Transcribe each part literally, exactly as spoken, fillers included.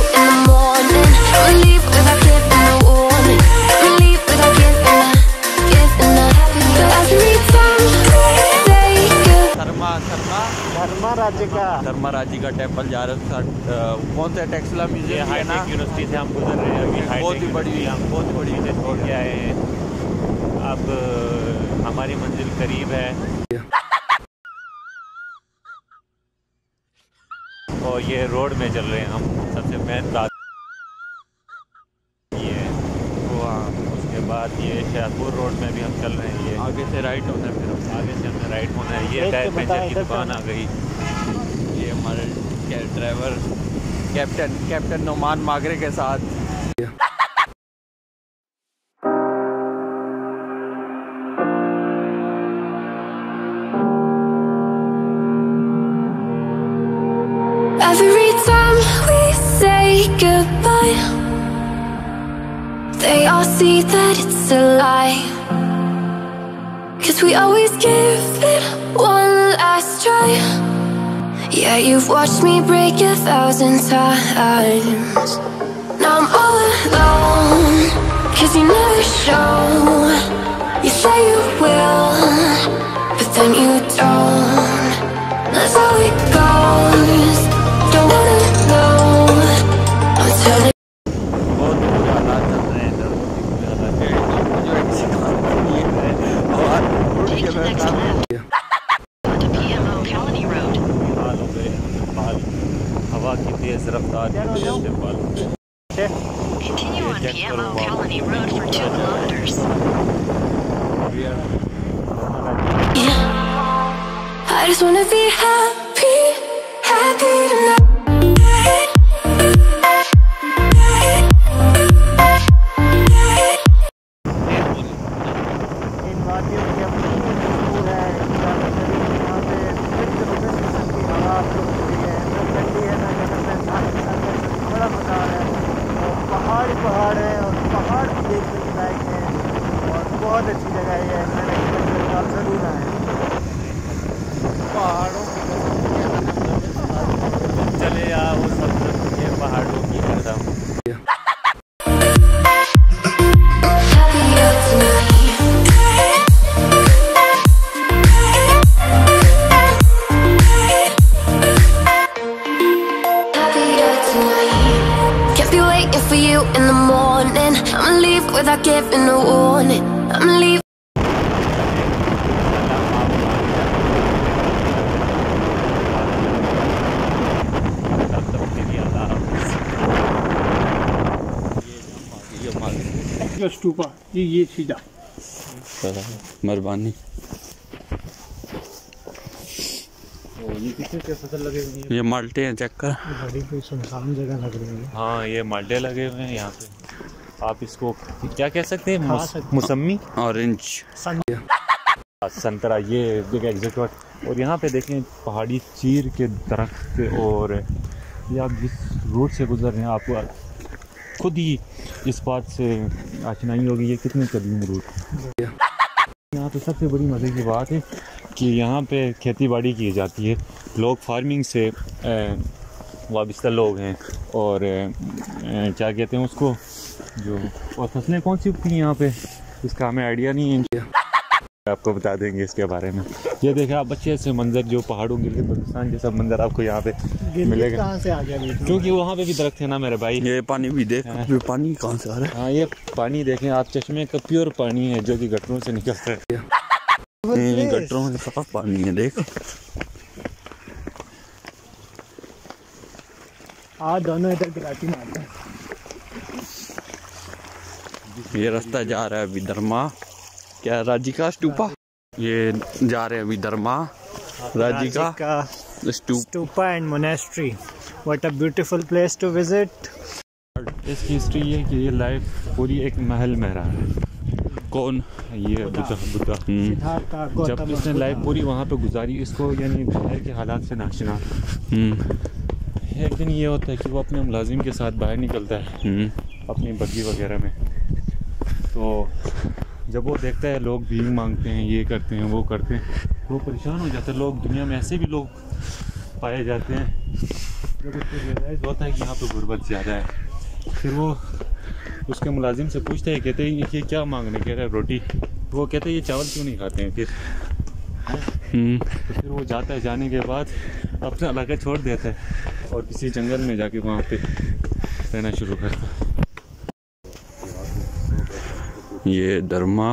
in the morning. I'ma leave without giving a warning. I'ma leave without giving a, giving a. But every time we say goodbye. धर्मा धर्मा धर्मा राज्य का धर्मा राज्य का temple जा रहे हैं। कौन सा टेक्सला म्यूजियम है ना, यूनिवर्सिटी से हम गुजर रहे हैं अभी। बहुत ही बड़ी हम बहुत ही बड़ी से छोड़ के आए हैं। अब हमारी मंजिल करीब है और ये रोड में चल रहे हैं हम। सबसे मेन बात ये है, उसके बाद ये शाहपुर रोड में भी हम चल रहे हैं। ये आगे से राइट होना है, फिर आगे से हमें राइट होना है। ये टायर पंचर की दुकान आ गई। ये हमारे driver captain captain Noman Magre के साथ। Every time we say goodbye, they all see that it's a lie. 'Cause we always give it one last try. Yeah, you've watched me break a thousand times. Now I'm all alone, 'cause you never show. You say you will, but then you don't. That's how it goes. Don't wanna know. I'm turning. बहुत बुरे हालात चल रहे हैं इधर, बहुत ही बुरे हालात। Take the next left onto P M O Colony Road. हाल हो गए बाल, हवा की तेज रफ्तार की वजह से बाल हो गए। Continue on P M O Colony Road for two kilometers. I just wanna be happy, happy tonight. इन वादियों की अपनी मशहूर है। यहाँ पे फिफ्टी रुपये की हवा आपको मिलती है, ना ठंडी है ना गर्म है, बड़ा मज़ा आ रहा है। और पहाड़ ही पहाड़ है और पहाड़ भी देखने के लायक है और बहुत अच्छी जगह है। मैंने आप ज़रूर आए। पहाड़ों चले आ वो सब ये पहाड़ों की कसम। Happier tonight. Happier tonight. Can't be waiting for you in the morning. I'ma leave without giving a warning. I'ma leave. Stupa ये ये सीधा मेहरबानी। ये कितने के फसल लगे हुए हैं? ये माल्टे हैं, चेक कर। बड़ी कोई सुनसान जगह लग रही है। हाँ ये माल्टे लगे हुए हैं यहाँ पे। आप इसको क्या कह सकते हैं? मुस, मुसम्मी, ऑरेंज, संतरा, ये एक एग्जैक्ट। और यहाँ पे देखें पहाड़ी चीर के दरख्त। और ये आप जिस रोड से गुजर रहे हैं आपको खुद ही इस बात से आशनाई होगी ये कितने कदीम रूट है। यहाँ पे सबसे बड़ी मज़े की बात है कि यहाँ पे खेती बाड़ी की जाती है। लोग फार्मिंग से वाबस्ता लोग हैं। और ए, क्या कहते हैं उसको, जो और फसलें कौन सी उगती हैं यहाँ पे इसका हमें आइडिया नहीं है। आपको बता देंगे इसके बारे में। ये देखें आप अच्छे से मंजर, जो पहाड़ों गिलगित बल्तिस्तान जैसा मंजर आपको यहाँ पे मिलेगा। कहाँ से आ गया? क्योंकि वहाँ पे भी दरख्त है ना मेरे भाई। ये पानी भी देख, ये पानी कहाँ से आ रहा है। हाँ ये पानी देखें आप, चश्मे का प्योर पानी है जो कि गटरों से निकलता है। ये गटरों में साफ पानी है, देख। आज दोनों इधर गिराती मारते हैं। ये रास्ता जा रहा है अभी धर्मा, क्या राजी का स्टूपा। ये जा रहे हैं अभी धर्मा राजी का stupa and monastery. What a beautiful place to visit. इसकी हिस्ट्री ये कि ये लाइफ पूरी एक महल में रहा है। कौन? ये बुद्धा बुद्धा जब इसने लाइफ पूरी वहाँ पे गुजारी, इसको यानी बाहर के हालात से नाशना। एक दिन ये होता है कि वो अपने मुलाजिम के साथ बाहर निकलता है अपनी बग्गी वगैरह में। तो जब वो देखता है लोग भीख मांगते हैं, ये करते हैं, वो करते हैं, वो परेशान हो जाता है। लोग दुनिया में ऐसे भी लोग पाए जाते हैं जब उसको रियलाइज़ होता है कि यहाँ पे गुर्बत ज़्यादा है, फिर वो उसके मुलाजिम से पूछते हैं, कहते हैं ये क्या मांगने कह रहा है रोटी, वो कहते हैं ये चावल क्यों नहीं खाते हैं। फिर तो फिर वो जाता है, जाने के बाद अपना इलाका छोड़ देता है और किसी जंगल में जाके वहाँ पे रहना शुरू करता है। ये दरमा,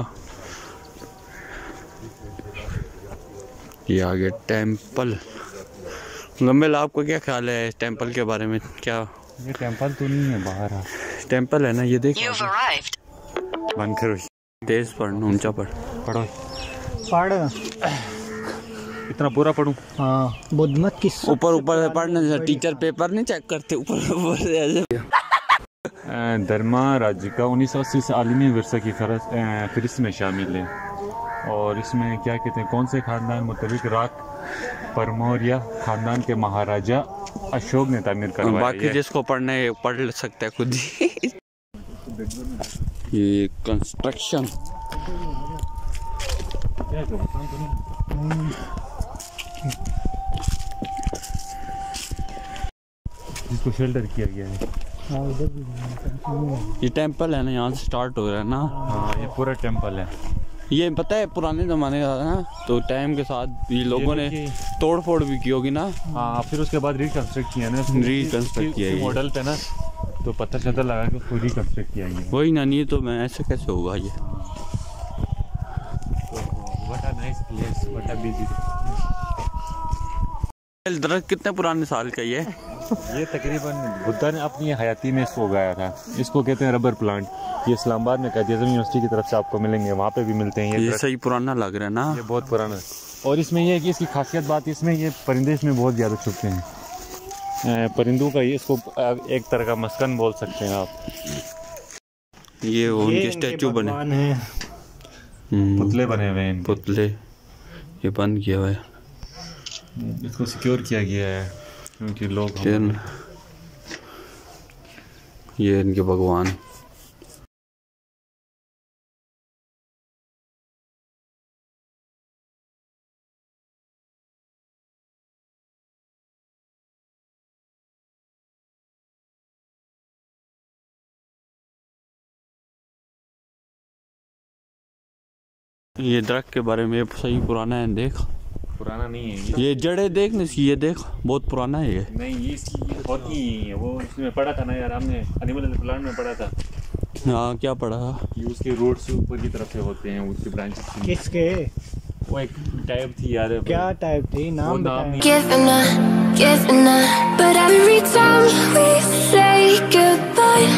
ये आगे टेंपल। गम्बेल, आपको क्या ख्याल है टेंपल के बारे में? क्या ये टेंपल तो नहीं है, बाहर है टेंपल है ना, ये देख। You've arrived. बंद करो, तेज पढ़, ऊंचा पढ़। पढ़ो। पढ़। इतना पूरा पढ़ूं? हाँ, बुद्ध मत किस ऊपर ऊपर से पढ़ने से टीचर पेपर नहीं चेक करते, ऊपर ऊपर से ऐसे। दरमा राज्य का उन्नीस सौ अस्सी से आलमी विरसा की फहरिस्त में शामिल है और इसमें क्या कहते हैं, कौन से खानदान मुताबिक राक परमौर्य खानदान के महाराजा अशोक ने तामीर करवाया। बाकी जिसको पढ़ना है पढ़ सकता है खुद ही। ये कंस्ट्रक्शन जिसको शेल्टर किया गया है। ये टेंपल है ना, यहाँ से स्टार्ट हो रहा है ना। हाँ, ये पूरा टेंपल है। ये पता है पुराने ज़माने का ना, तो टाइम के साथ ये लोगों ने तोड़ फोड़ भी की होगी ना। हाँ, फिर उसके बाद रिकंस्ट्रक्ट किया ना, रिकंस्ट्रक्ट किया है मॉडल पे ना, तो पत्थर शत्थर लगा के उसको रिकंस्ट्रक्ट किया गया। वही ना, नहीं तो मैं ऐसे कैसे होगा ये। What a nice place, what a busy. दरख्त कितने पुराने साल का ये? ये तकरीबन बुद्धा ने अपनी हयाती में इसको उगाया था। इसको कहते हैं रबर प्लांट। ये इस्लामाबाद में कायद-ए-आज़म यूनिवर्सिटी की तरफ से आपको मिलेंगे, वहाँ पे भी मिलते हैं। ये, ये सही पुराना लग रहा है ना। ये बहुत पुराना है। और इसमें ये है कि इसकी खासियत बात, इसमें ये परिंदे इसमें बहुत ज़्यादा छुपते हैं। परिंदों का ये, इसको एक तरह का मस्कन बोल सकते हैं आप। ये उनके स्टैचू बने, पुतले बने हुए हैं, पुतले। ये बंद किया हुआ है, इसको सिक्योर किया गया है क्योंकि लोग। ये इनके भगवान। ये दरख्त के बारे में सही पुराना है, देख। पुराना नहीं है ये, ये जड़े देख न, ये देख बहुत पुराना है ये। नहीं, ये इसकी बहुत ही है। वो इसमें पढ़ा था ना यार, हमने एनिमल प्लांट में पढ़ा था। हाँ, क्या पढ़ा? कि उसके रूट्स ऊपर की तरफ से होते हैं, उसके ब्रांचेस। किसके? वो एक टाइप थी यार। क्या टाइप थी? नाम बताएं। Giving up, giving up, but every time we say goodbye.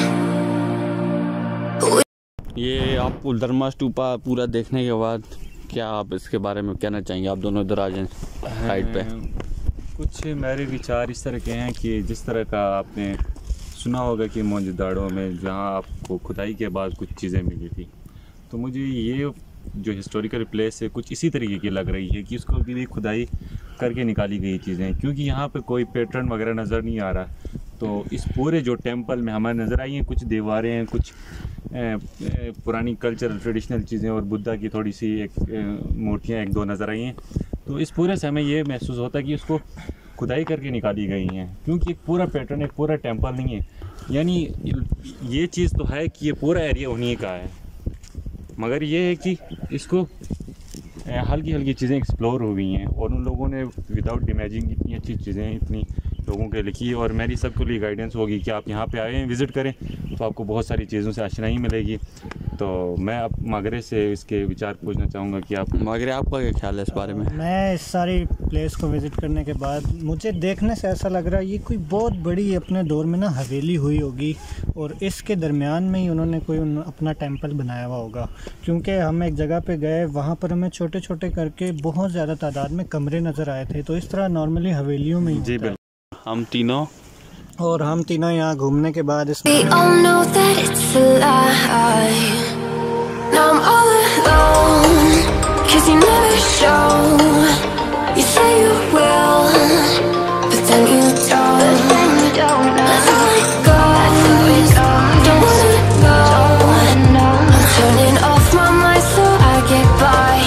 ये आप दरमा स्टूपा पूरा देखने के बाद क्या आप इसके बारे में कहना चाहेंगे? आप दोनों इधर आ जाएं साइड पे। कुछ मेरे विचार इस तरह के हैं कि जिस तरह का आपने सुना होगा कि मोहनजोदड़ो में जहाँ आपको खुदाई के बाद कुछ चीज़ें मिली थी, तो मुझे ये जो हिस्टोरिकल प्लेस है कुछ इसी तरीके की लग रही है कि उसको भी खुदाई करके निकाली गई चीज़ें, क्योंकि यहाँ पे कोई पैटर्न वगैरह नज़र नहीं आ रहा। तो इस पूरे जो टेंपल में हमारे नज़र आई हैं कुछ दीवारें हैं, कुछ ए, ए, पुरानी कल्चरल ट्रेडिशनल चीज़ें और बुद्धा की थोड़ी सी एक मूर्तियाँ एक दो नज़र आई हैं। तो इस पूरे से हमें ये महसूस होता है कि उसको खुदाई करके निकाली गई हैं, क्योंकि एक पूरा पैटर्न, एक पूरा टेंपल नहीं है। यानी ये चीज़ तो है कि ये पूरा एरिया उन्हीं का है, मगर ये है कि इसको हल्की हल्की चीज़ें एक्सप्लोर हो गई हैं और उन लोगों ने विदाउट इमेजिंग इतनी अच्छी चीज़ें इतनी लोगों के लिखी। और मेरी सबके लिए गाइडेंस होगी कि आप यहाँ पे आए हैं, विज़िट करें, तो आपको बहुत सारी चीज़ों से आशनाई मिलेगी। तो मैं अब मागरे से इसके विचार पूछना चाहूँगा कि आप मागरे, आपका क्या ख्याल है इस बारे में? मैं इस सारी प्लेस को विज़िट करने के बाद मुझे देखने से ऐसा लग रहा है ये कोई बहुत बड़ी अपने दौर में ना हवेली हुई होगी और इसके दरमियान में ही उन्होंने कोई उन, अपना टेंपल बनाया हुआ होगा। क्योंकि हम एक जगह पे गए, वहाँ पर हमें छोटे छोटे करके बहुत ज़्यादा तादाद में कमरे नज़र आए थे। तो इस तरह नॉर्मली हवेलियों में ही जी बिल्कुल। हम तीनों और हम तीनों यहाँ घूमने के बाद इसमें We all know that it's a lie. Now I'm all alone, 'cause you never show. You say you will, but then you don't. That's all I got. Don't wanna know. I'm turning off my mind so I get by.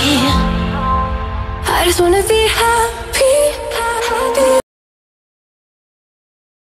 I just wanna be happy.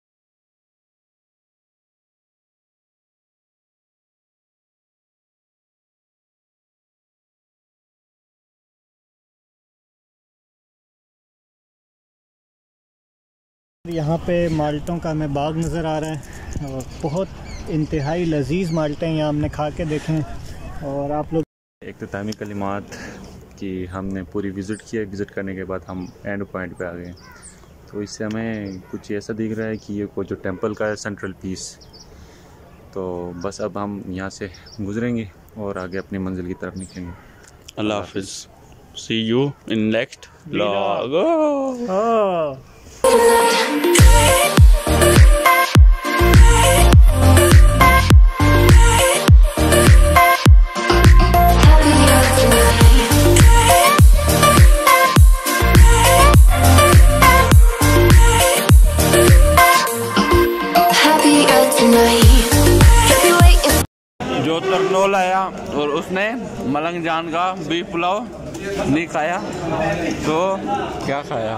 यहाँ पे माल्टों का हमें बाग नज़र आ रहा है और बहुत इंतहाई लजीज़ माल्टे यहाँ हमने खा के देखे हैं। और आप लोग इख्तितामी कलिमात कि हमने पूरी विज़िट किया, विज़िट करने के बाद हम एंड पॉइंट पे आ गए। तो इससे हमें कुछ ऐसा दिख रहा है कि ये को जो टेंपल का है सेंट्रल पीस, तो बस अब हम यहाँ से गुजरेंगे और आगे अपनी मंजिल की तरफ निकलेंगे। अल्लाह हाफिज़, see you in next vlog. जो तरनोल आया और उसने मलंग जान का बीफ पुलाव नहीं खाया, तो क्या खाया?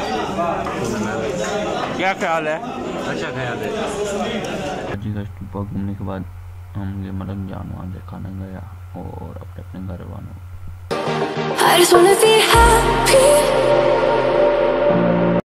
क्या ख्याल है? अच्छा ख्याल है। राजी का स्तूपा घूमने के बाद हम ये मलंग जान वहाँ दिखाने गया और अपने अपने घर रवाना। I just wanna be happy.